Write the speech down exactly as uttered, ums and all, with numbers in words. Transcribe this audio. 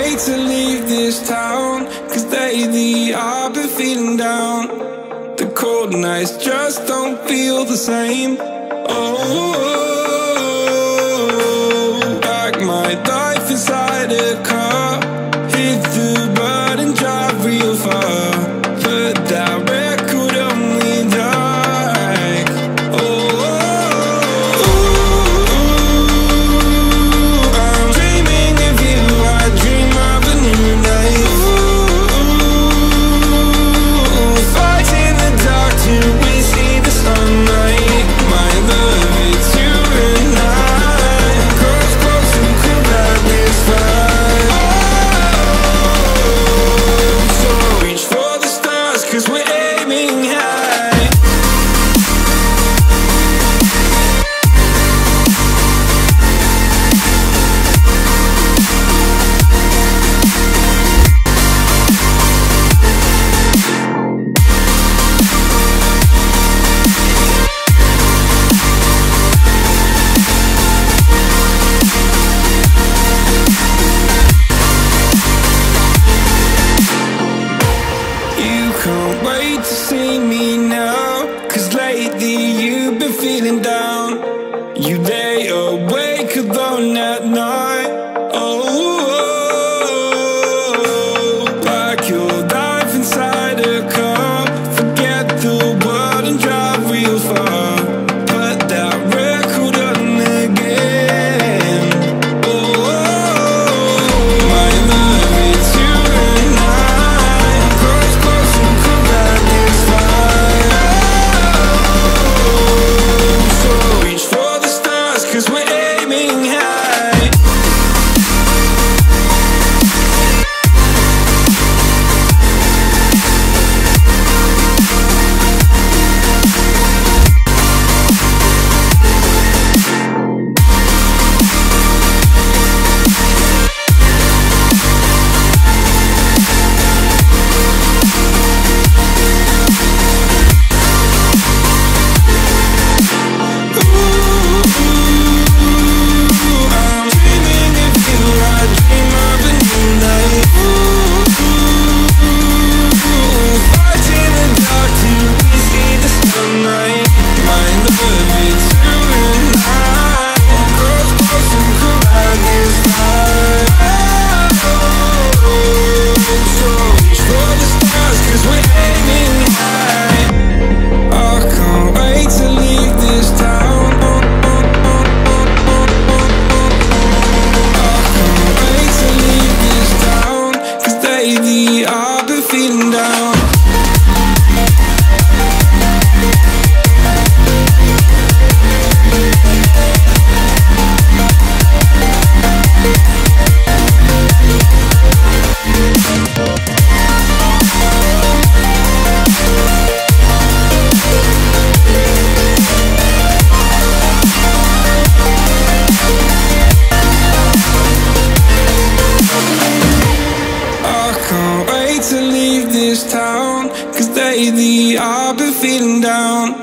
wait to leave this town, cause lately I've been feeling down. The cold nights just don't feel the same. Oh, like my life inside a car, hit the button, drive real far, but that record only like, oh, I'm dreaming of you, I dream of a new life. Fight in the dark till we see the sunlight. My love, it's you and I. Close, close and cool like this fire. So reach for the stars, cause we're aiming high. You can't wait to see me now, cause lately you've been feeling down. You lay awake alone at night. Oh, like your life inside a car. Forget the world and drive real far, put that record on again. Oh, my love, it's you and I. Close, close and cool like this fire. So reach for the stars, cause we're aiming high. I'm dreaming of you, I dream of a new life. Fight in the dark till we see the sunlight. My love, it's you and I. Close, close and cool like this fire. So reach for the stars, cause we're aiming high. I can't wait to leave this town. I can't wait to leave this town, cause lately I've been feeling down. I can't wait to leave this town, cause lately I've been feeling down.